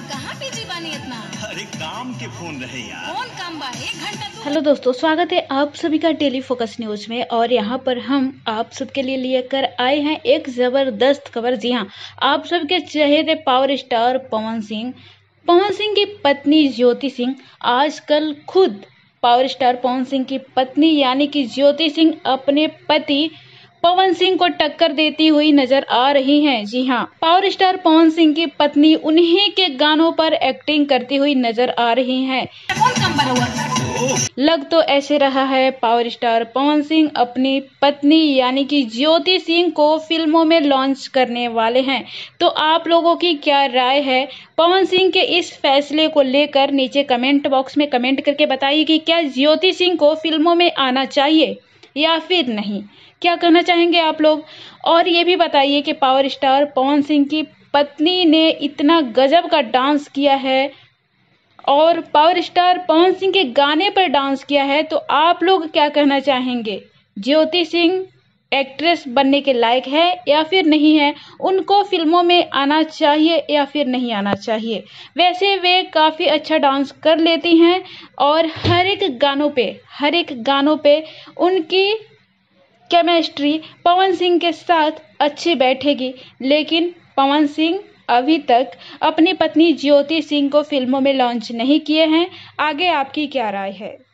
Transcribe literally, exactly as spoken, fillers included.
कहाँ बिजी बानी इतना? अरे काम के फोन रहे यार। कौन काम बा? एक घंटा तू। हेलो दोस्तों, स्वागत है आप सभी का डेली फोकस न्यूज में। और यहाँ पर हम आप सबके लिए लेकर आए हैं एक जबरदस्त खबर। जी हाँ, आप सबके चहेते पावर स्टार पवन सिंह पवन सिंह की पत्नी ज्योति सिंह आजकल खुद पावर स्टार पवन सिंह की पत्नी यानी कि ज्योति सिंह अपने पति पवन सिंह को टक्कर देती हुई नजर आ रही हैं। जी हाँ, पावर स्टार पवन सिंह की पत्नी उन्हीं के गानों पर एक्टिंग करती हुई नजर आ रही हैं। कौन काम बा हुआ? लग तो ऐसे रहा है पावर स्टार पवन सिंह अपनी पत्नी यानी कि ज्योति सिंह को फिल्मों में लॉन्च करने वाले हैं। तो आप लोगों की क्या राय है पवन सिंह के इस फैसले को लेकर? नीचे कमेंट बॉक्स में कमेंट करके बताइए कि क्या ज्योति सिंह को फिल्मों में आना चाहिए या फिर नहीं। क्या कहना चाहेंगे आप लोग? और ये भी बताइए कि पावर स्टार पवन सिंह की पत्नी ने इतना गजब का डांस किया है और पावर स्टार पवन सिंह के गाने पर डांस किया है, तो आप लोग क्या कहना चाहेंगे? ज्योति सिंह एक्ट्रेस बनने के लायक है या फिर नहीं है? उनको फिल्मों में आना चाहिए या फिर नहीं आना चाहिए? वैसे वे काफ़ी अच्छा डांस कर लेती हैं और हर एक गानों पे हर एक गानों पे उनकी केमिस्ट्री पवन सिंह के साथ अच्छी बैठेगी। लेकिन पवन सिंह अभी तक अपनी पत्नी ज्योति सिंह को फिल्मों में लॉन्च नहीं किए हैं। आगे आपकी क्या राय है?